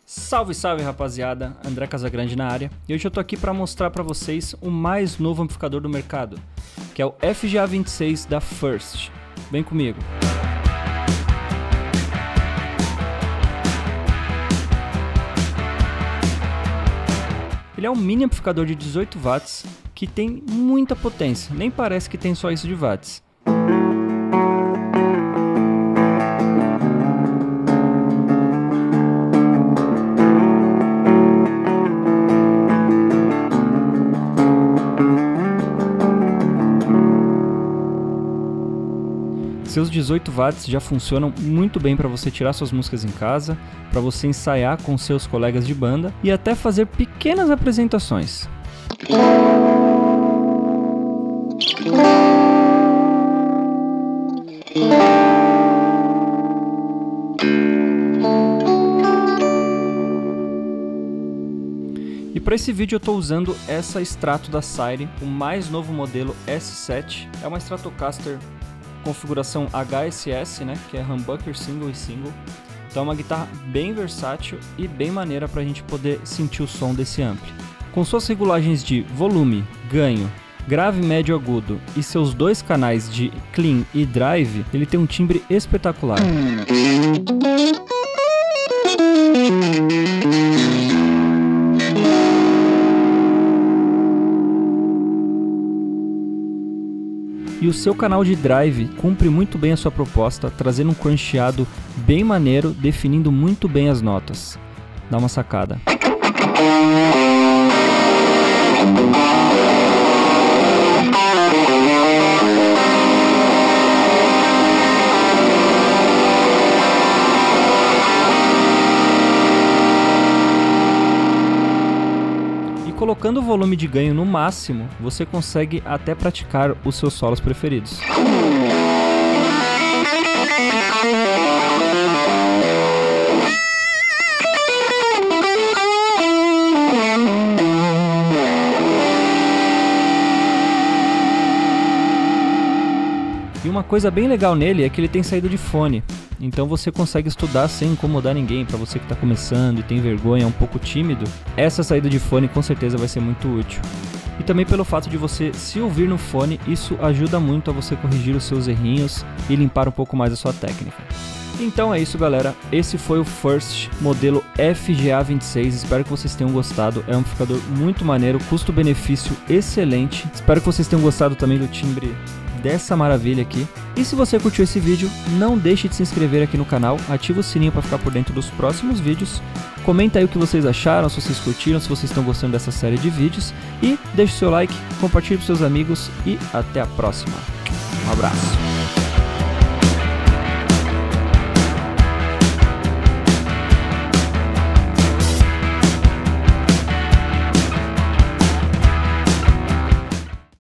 Salve, salve rapaziada, André Casagrande na área, e hoje eu tô aqui para mostrar para vocês o mais novo amplificador do mercado, que é o FGA26 da First. Vem comigo. Ele é um mini amplificador de 18 watts que tem muita potência, nem parece que tem só isso de watts. Seus 18 watts já funcionam muito bem para você tirar suas músicas em casa, para você ensaiar com seus colegas de banda e até fazer pequenas apresentações. E para esse vídeo eu estou usando essa Strato da Sire, o mais novo modelo S7, é uma Stratocaster configuração HSS, né, que é humbucker single e single. Então é uma guitarra bem versátil e bem maneira para a gente poder sentir o som desse ampli. Com suas regulagens de volume, ganho, grave, médio, agudo e seus dois canais de clean e drive, ele tem um timbre espetacular. E o seu canal de drive cumpre muito bem a sua proposta, trazendo um crunchado bem maneiro, definindo muito bem as notas. Dá uma sacada. Colocando o volume de ganho no máximo, você consegue até praticar os seus solos preferidos. E uma coisa bem legal nele é que ele tem saída de fone. Então você consegue estudar sem incomodar ninguém. Para você que está começando e tem vergonha, é um pouco tímido, essa saída de fone com certeza vai ser muito útil. E também pelo fato de você se ouvir no fone, isso ajuda muito a você corrigir os seus errinhos e limpar um pouco mais a sua técnica. Então é isso, galera, esse foi o First modelo FGA26, espero que vocês tenham gostado, é um amplificador muito maneiro, custo-benefício excelente, espero que vocês tenham gostado também do timbre dessa maravilha aqui. E se você curtiu esse vídeo, não deixe de se inscrever aqui no canal, ativa o sininho para ficar por dentro dos próximos vídeos, comenta aí o que vocês acharam, se vocês curtiram, se vocês estão gostando dessa série de vídeos, e deixe o seu like, compartilhe com seus amigos e até a próxima. Um abraço!